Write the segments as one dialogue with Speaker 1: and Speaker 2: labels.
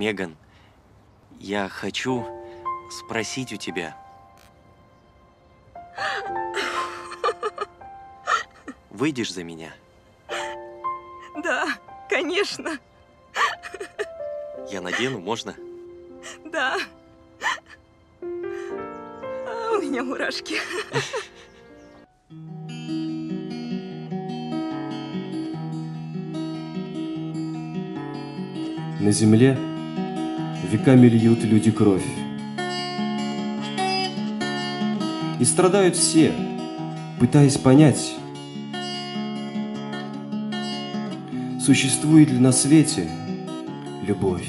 Speaker 1: Меган, я хочу спросить у тебя. Выйдешь за меня?
Speaker 2: Да, конечно.
Speaker 1: Я надену, можно?
Speaker 2: Да. У меня мурашки.
Speaker 3: На земле веками льют люди кровь. И страдают все, пытаясь понять, существует ли на свете любовь,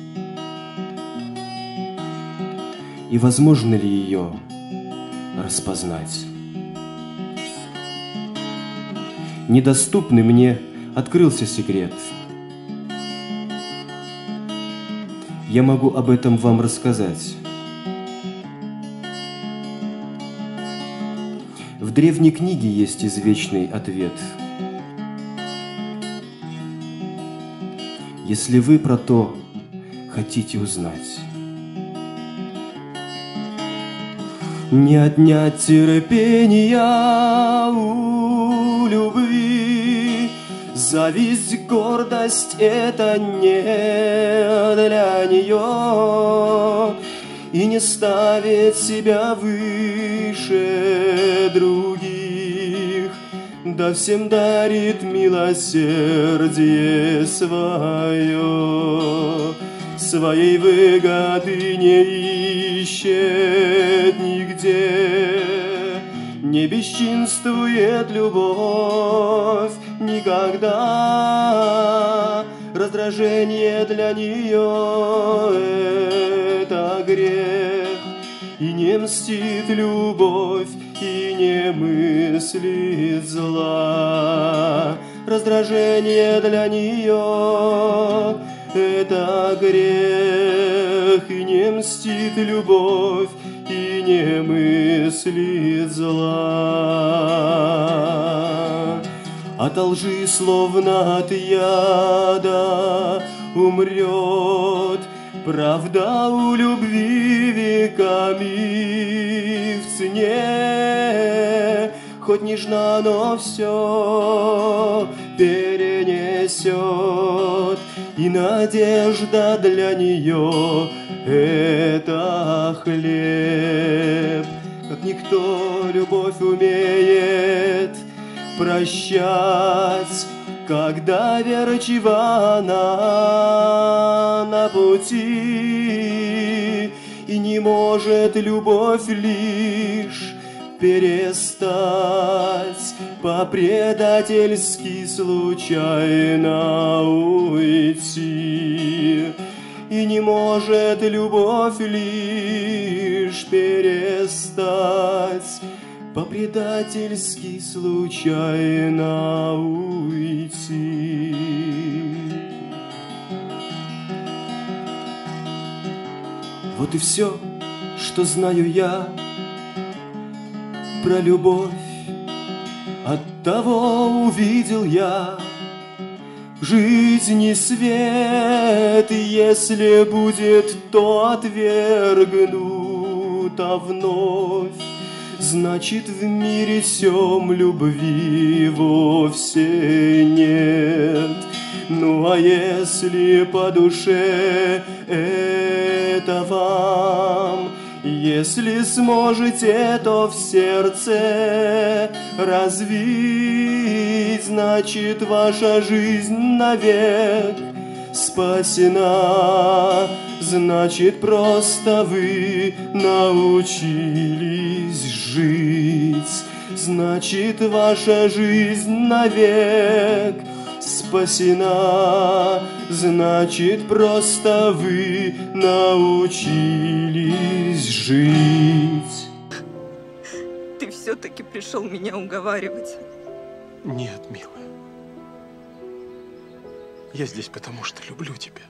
Speaker 3: и возможно ли ее распознать. Недоступный мне открылся секрет. Я могу об этом вам рассказать. В древней книге есть извечный ответ. Если вы про то хотите узнать. Не отнять терпения у любви, зависть, гордость — это не для нее, и не ставит себя выше других, да всем дарит милосердие свое, своей выгоды не ищет нигде, не бесчинствует любовь никогда. Раздражение для нее — это грех, и не мстит любовь, и не мыслит зла. Раздражение для нее — это грех, и не мстит любовь, и не мыслит зла. От лжи, словно от яда, умрет правда у любви веками в цене. Хоть нежна, но все перенесет, и надежда для нее — это хлеб. Как никто любовь умеет прощать, когда верчива она на пути, и не может любовь лишь перестать по-предательски случайно уйти, и не может любовь лишь перестать по-предательски случайно уйти. Вот и все, что знаю я про любовь. Оттого увидел я в жизни свет, и если будет, то отвергнут, а вновь, значит, в мире сём любви вовсе нет. Ну а если по душе это вам, если сможете, то в сердце развить, значит, ваша жизнь навек спасена. Значит, просто вы научились жить. Значит, ваша жизнь навек спасена. Значит, просто вы научились жить.
Speaker 2: Ты все-таки пришел меня уговаривать.
Speaker 4: Нет, милая. Я здесь потому, что люблю тебя.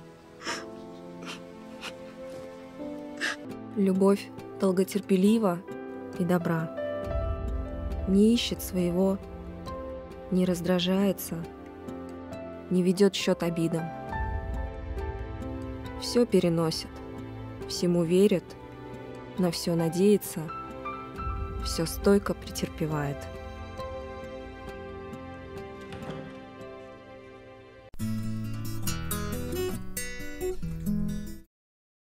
Speaker 5: Любовь долготерпелива и добра, не ищет своего, не раздражается, не ведет счет обидам. все переносит, всему верит, на все надеется, все стойко претерпевает.